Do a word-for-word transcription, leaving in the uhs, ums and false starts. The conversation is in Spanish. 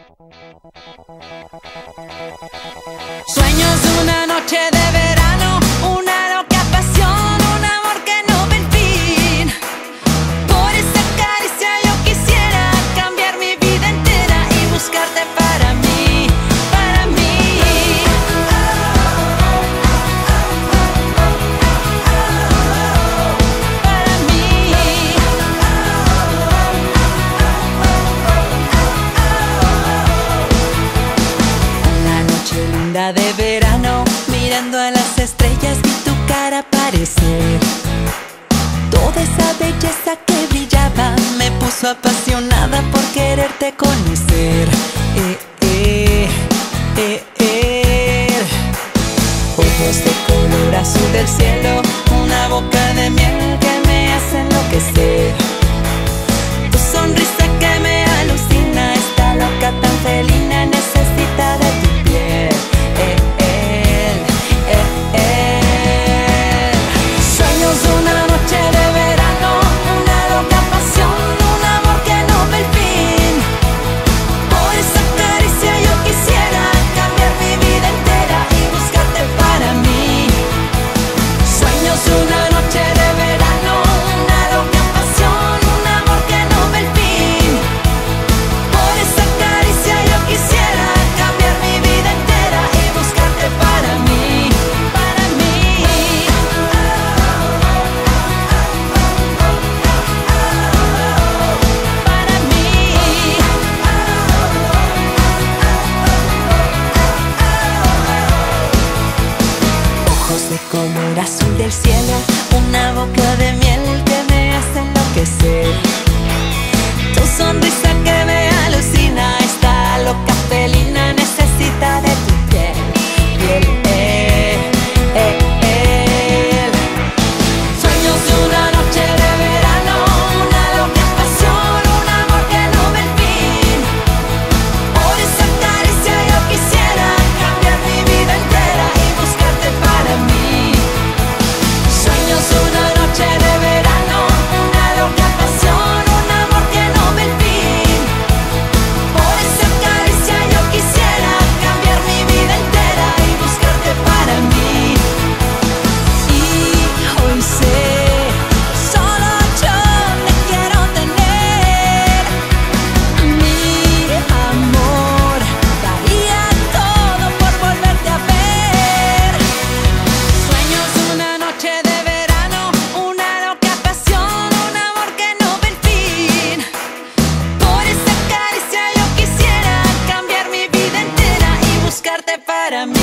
Sueños de una noche de verano, una loca pasión, un amor que no ve el fin. Por esa caricia yo quisiera cambiar mi vida entera y buscarte para mí, para mí. Para mí. Una noche linda de verano, mirando a las estrellas vi tu cara aparecer. Toda esa belleza que brillaba me puso apasionada por quererte conocer. Eh, eh, eh, eh. Ojos de color azul del cielo, una boca de miel que me hace enloquecer. Tu sonrisa que me alucina, esta loca tan felina necesita de tu piel. Eh, eh, eh, eh. Sueños de una noche de verano, una loca pasión, un amor que no ve el fin. Por esa caricia yo quisiera cambiar mi vida entera y buscarte para mí. Sueños de una noche de verano, una loca pasión, un amor que no ve el fin. Por esa caricia yo quisiera cambiar mi vida entera y buscarte para mí, para mí. Para mí. Ojos de color azul del cielo, una boca de miel que me hace enloquecer. Tu sonrisa que me alucina, esta loca felina necesita de tu piel, piel, eh, eh, eh. Sueños de una noche de verano, una loca pasión, un amor que no ve el fin. Por esa caricia yo quisiera cambiar mi vida entera y buscarte para mí. Sueños de una noche de verano, una loca pasión, un amor que no ve el fin. Por esa caricia yo quisiera cambiar mi vida entera y buscarte para mí. Y hoy sé, solo yo te quiero tener. Mi amor, daría todo por volverte a ver. Sueños de una noche de verano, una loca pasión, un amor que no ve el fin. Por esa caricia yo quisiera cambiar mi vida entera y buscarte para mí.